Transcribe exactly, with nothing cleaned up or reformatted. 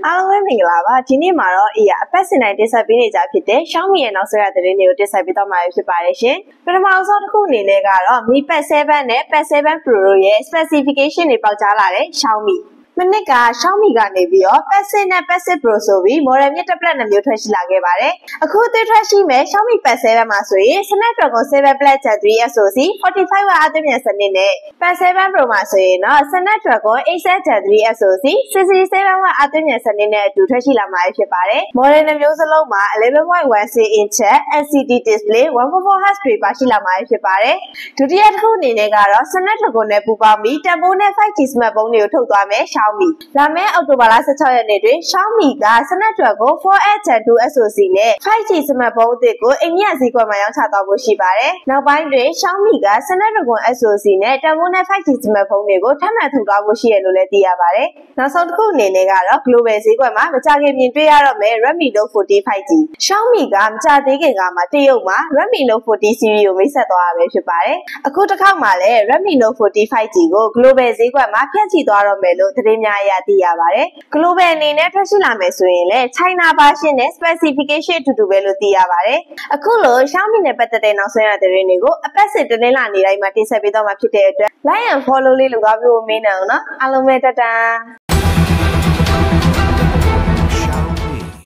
အားလုံးပဲမင်္ဂလာပါဒီနေ့မှာတော့အေးရအပတ်စဉ်တိုင်းတင်ဆက်ပေးနေကြဖြစ်တဲ့ Xiaomi ရဲ့နောက်ဆုံးရသတင်းတွေကိုတင်ဆက်ပေးသွားမှာဖြစ်ပါတယ်ရှင်ပထမဆုံးတစ်ခုအနေနဲ့ကတော့ Mi Pad 7 နဲ့ Pad 7 Pro တို့ရဲ့ specification တွေပေါက်ကြားလာတဲ့ Xiaomiမနစ်က Xiaomi ကနေပြီးတော့ Pad 6 နဲ့ Pad 6 Pro ဆိုပြီး model မြင့် tablet နှစ်မျိုးထွက်ရှိလာခဲ့ပါတယ်။အခုအသစ်ထွက်ရှိမဲ့ Xiaomi Pad 7 မှာဆိုရင် Snapdragon 7 Plus Gen 3 S O C forty-five watt အားသွင်းမြန်စနစ်နဲ့ Pad 7 Pro မှာဆိုရင်တော့ Snapdragon eight Gen 3 S O C sixty-seven watt အားသွင်းမြန်စနစ်နဲ့အတူထွက်ရှိလာမှာဖြစ်ပါတယ်။ model နှစ်မျိုးစလုံးမှာ eleven point one six inch L C D display one forty-four hertz တွေပါရှိလာမှာဖြစ်ပါတယ်။ဒုတိယတစ်ခုအနေနဲ့ကတော့ Snapdragon နဲ့ပူးပေါင်းပြီးတန်ဖိုးနဲ့ five G smartphone တွေကိုထုတ်သွားမယ်Xiaomiလာမယ့်အောက်တိုဘာလsixteenရက်နေ့တွင် Xiaomi က Snapdragon four X Gen two S O C နဲ့ five G smartphone အသစ်ကိုအိန္ဒိယဈေးကွက်မှာရောင်းချသွားဖို့ရှိပါတယ်။နောက်ပိုင်းတွင် Xiaomi က Snapdragon S O C နဲ့တန်ဖိုးနဲ့ five G smartphone တွေကိုထပ်မံထုတ်သွားဖို့ရှိရလို့လည်းသိရပါတယ်။နောက်ဆုံးတစ်ခုအနေနဲ့ကတော့ global ဈေးကွက်မှာမကြာခင်မြင်တွေ့ရတော့မယ့် Redmi Note forty five G Xiaomi ကမကြာသေးခင်ကမှတရုတ်မှာ Redmi Note forty series ကိုမိတ်ဆက်သွားတာပဲဖြစ်ပါတယ်။အခုတစ်ခေါက်မှာလည်း Redmi Note forty five G ကို global ဈေးကွက်မှာဖြန့်ချိသွားတော့မယ်လို့သတင်းများအရသိရပါတယ်။ global အနေနဲ့ထွက်ရှိလာမယ်ဆိုရင်လည်း China version နဲ့ specification အတူတူပဲလို့သိရပါတယ်။အခုလို Xiaomi နဲ့ပတ်သက်တဲ့နောက်ဆုံးရသတင်းတွေကိုအပတ်စဉ်တင်လာနေတိုင်းမှာတင်ဆက်ပေးသွားမှာဖြစ်တဲ့အတွက် like and follow လေးလုပ်သွားပြီးမင်းအောင်နော်အားလုံးပဲတတာ